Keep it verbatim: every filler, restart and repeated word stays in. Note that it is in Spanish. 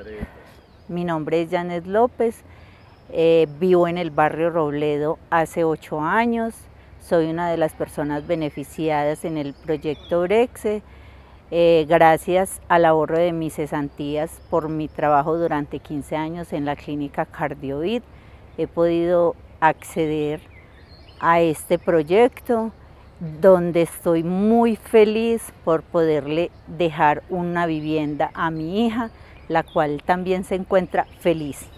Mi nombre es Janet López, eh, vivo en el barrio Robledo hace ocho años, soy una de las personas beneficiadas en el proyecto Brexe, eh, gracias al ahorro de mis cesantías por mi trabajo durante quince años en la clínica Cardiovid, he podido acceder a este proyecto donde estoy muy feliz por poderle dejar una vivienda a mi hija, la cual también se encuentra feliz.